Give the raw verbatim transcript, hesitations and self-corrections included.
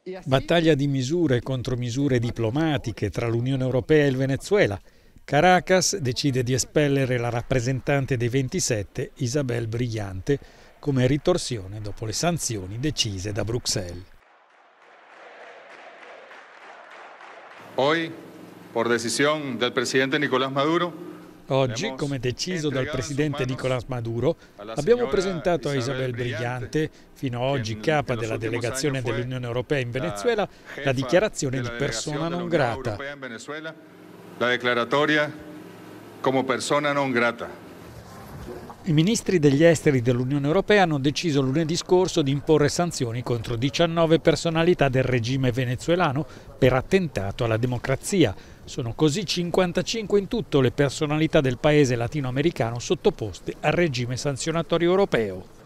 Battaglia di misure e contromisure diplomatiche tra l'Unione Europea e il Venezuela. Caracas decide di espellere la rappresentante dei ventisette, Isabel Brillante, come ritorsione dopo le sanzioni decise da Bruxelles. Hoy, por decisión del presidente Nicolás Maduro, Oggi, come deciso dal presidente Nicolás Maduro, abbiamo presentato a Isabel Brillante, fino ad oggi capa della delegazione dell'Unione Europea in Venezuela, la dichiarazione di persona non grata. La declaratoria come persona non grata. I ministri degli esteri dell'Unione Europea hanno deciso lunedì scorso di imporre sanzioni contro diciannove personalità del regime venezuelano per attentato alla democrazia. Sono così cinquantacinque in tutto le personalità del paese latinoamericano sottoposte al regime sanzionatorio europeo.